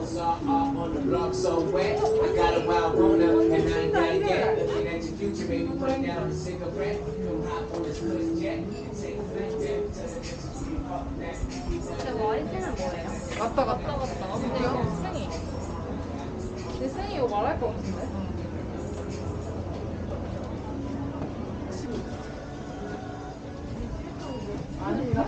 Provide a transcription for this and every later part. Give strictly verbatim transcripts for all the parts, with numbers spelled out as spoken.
on the block so wet. I got a wild boner and I ain't done yet. Looking at your future, baby, put down the cigarette. Come hop on this good jet and take a flight there. Tell the bitches who you fuck that. 근데 와이프는 뭐예요? 왔다 갔다. 왔다 갔다. 근데요? 생이. 내 생이 이거 말할 거 같은데? 아닌가?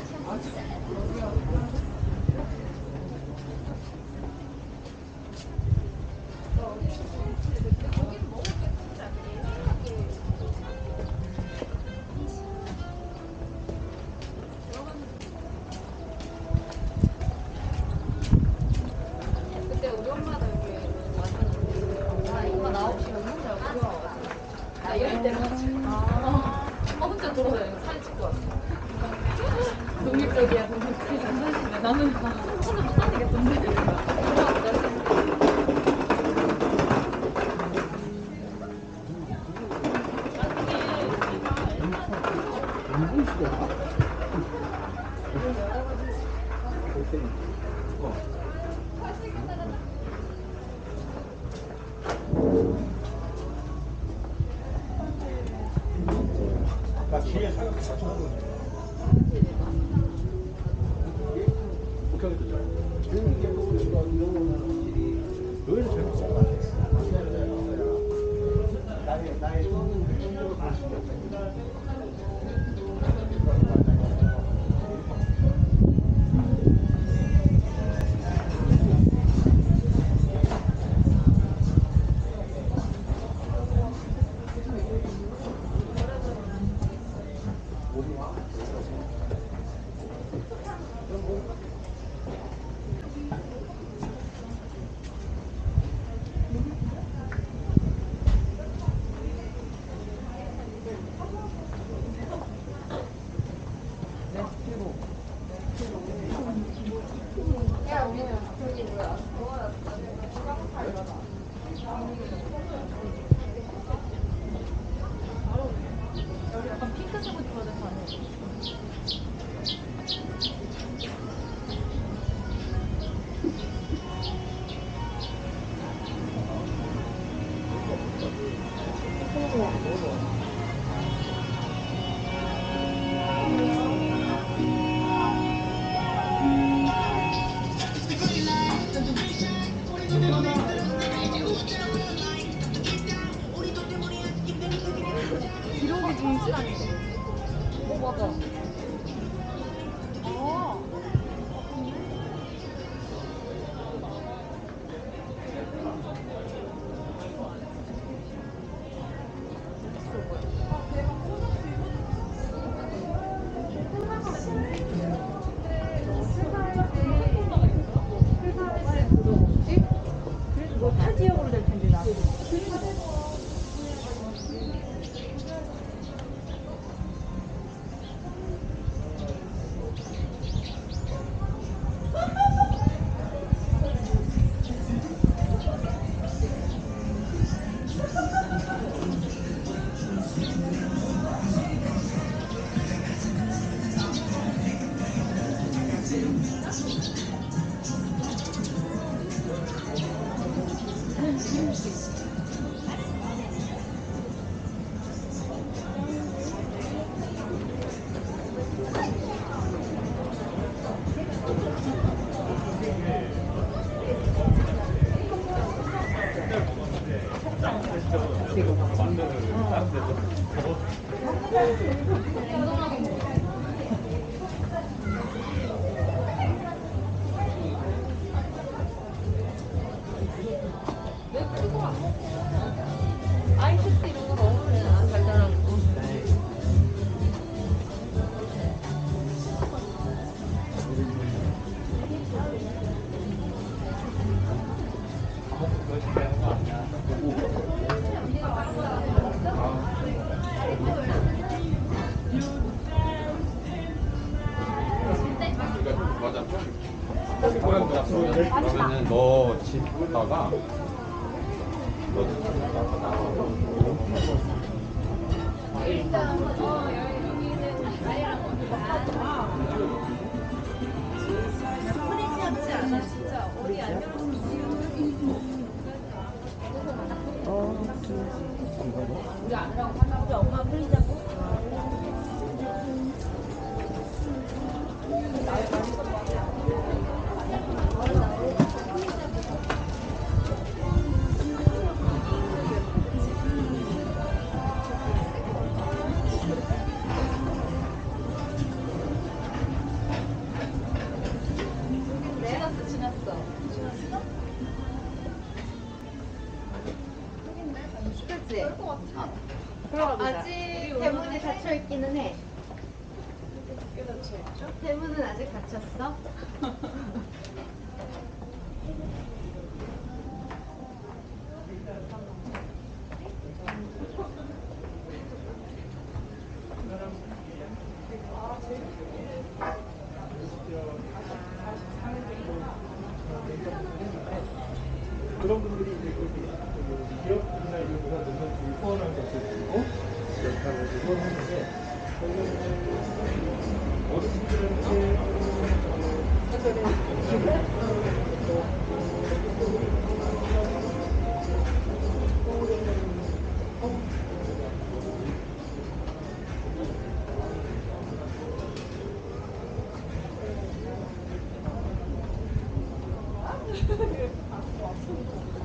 그때 우리 엄마도 여기 왔었는데 아 이거 나 아홉 시 몇분 줄 알고 나 이럴 때는 아 엄마 혼자 돌아다니고 사진 찍고 왔어 독립적이야 독립적이야 장난치네 나는 혼자 못 다니겠던데 나 뒤에 사격 자주 하고 있어. 의외로 재밌을 것 같아. 나의 나의 성적으로 볼 수 있는. 약간 핑크색으로 입어야 될거 아니야? 기록이 정지라니까. 어 맞아. 아. 뭐 타 지역으로 될 텐데 나. 아이스티 이런 거 먹으면 안 달달하고. 그러면은 너 집 갔다가 너 집 갔다가 나와서 일단 어 여기는 다이랑 프리시하지 않아 진짜 어디 우리 아니라고 하나 우리 엄마 풀리자고. 지났어 지났어. 그치? 들어가 보자. 아직 대문이 닫혀 있기는 해. 대문은 아직 닫혔어? 그런 분들이 이제 그 기업이나 이런 데서 농산물을 후원하는 것을 들고 이렇게 하고 이제 후원하는데 어르신들한테 사전에